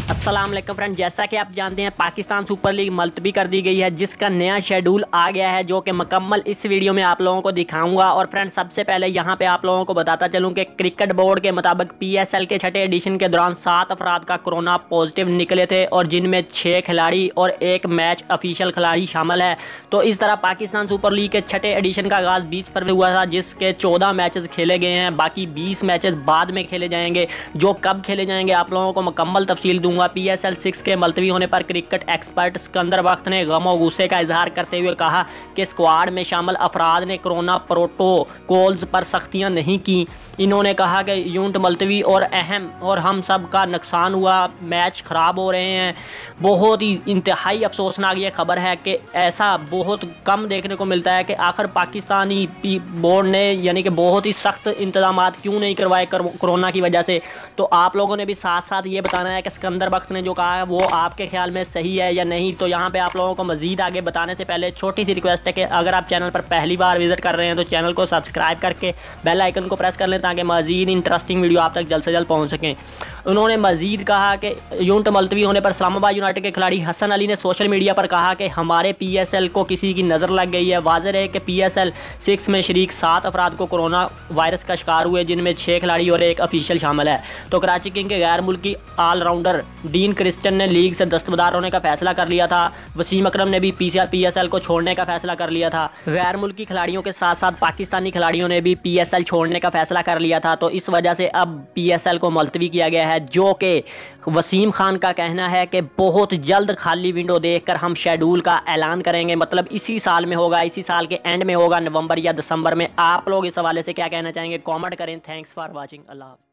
अस्सलाम वालेकुम फ्रेंड, जैसा कि आप जानते हैं पाकिस्तान सुपर लीग मुलतवी कर दी गई है, जिसका नया शेड्यूल आ गया है जो कि मुकम्मल इस वीडियो में आप लोगों को दिखाऊंगा। और फ्रेंड सबसे पहले यहां पे आप लोगों को बताता चलूं कि क्रिकेट बोर्ड के मुताबिक PSL के छठे एडिशन के दौरान 7 अफराद का कोरोना पॉजिटिव निकले थे और जिनमें 6 खिलाड़ी और 1 मैच ऑफिशियल खिलाड़ी शामिल है। तो इस तरह पाकिस्तान सुपर लीग के छठे एडिशन का आगाज़ 20 फरवरी हुआ था, जिसके 14 मैचेस खेले गए हैं। बाकी 20 मैचेस बाद में खेले जाएंगे, जो कब खेले जाएंगे आप लोगों को मुकम्मल तफसील दूंगा। PSL 6 के मुलतवी होने पर क्रिकेट एक्सपर्ट सिकंदर बख्त ने गम और गुस्से का इजहार करते हुए कहा कि स्क्वाड में शामिल अफराद ने कोरोना प्रोटोकॉल्स पर सख्तियां नहीं की। इन्होंने कहा कि यूनिट मुलतवी और अहम और हम सब का नुकसान हुआ, मैच ख़राब हो रहे हैं। बहुत ही इंतहाई अफसोसनाक ये खबर है कि ऐसा बहुत कम देखने को मिलता है कि आखिर पाकिस्तानी बोर्ड ने यानी कि बहुत ही सख्त इंतजाम क्यों नहीं करवाए कोरोना की वजह से। तो आप लोगों ने भी साथ साथ ये बताना है कि सिकंदर बख्त ने जो कहा है वो आपके ख्याल में सही है या नहीं। तो यहाँ पे आप लोगों को मज़ीद आगे बताने से पहले छोटी सी रिक्वेस्ट है कि अगर आप चैनल पर पहली बार विजिट कर रहे हैं तो चैनल को सब्सक्राइब करके बेल आइकन को प्रेस कर लें ताकि मज़ीद इंटरेस्टिंग वीडियो आप तक जल्द से जल्द पहुँच सकें। उन्होंने मज़ीद कहा कि यूनिट मुलतवी होने पर इस्लामाबाद यूनाइटेड के खिलाड़ी हसन अली ने सोशल मीडिया पर कहा कि हमारे PSL को किसी की नज़र लग गई है। वाज़ेह है कि PSL 6 में शरीक 7 अफराद को कोरोना वायरस का शिकार हुए, जिनमें 6 खिलाड़ी और 1 ऑफिशियल शामिल है। तो कराची किंग के गैर मुल्की ऑलराउंडर डीन क्रिस्टन ने लीग से दस्तबरदार होने का फैसला कर लिया था। वसीम अकरम ने भी PSL को छोड़ने का फैसला कर लिया था। गैर मुल्की खिलाड़ियों के साथ साथ पाकिस्तानी खिलाड़ियों ने भी PSL छोड़ने का फैसला कर लिया था। तो इस वजह से अब PSL को मुलतवी किया गया है, जो कि वसीम खान का कहना है कि बहुत जल्द खाली विंडो देखकर हम शेड्यूल का ऐलान करेंगे। मतलब इसी साल में होगा, इसी साल के एंड में होगा, नवंबर या दिसंबर में। आप लोग इस हवाले से क्या कहना चाहेंगे? कमेंट करें। Thanks for watching. अल्लाह।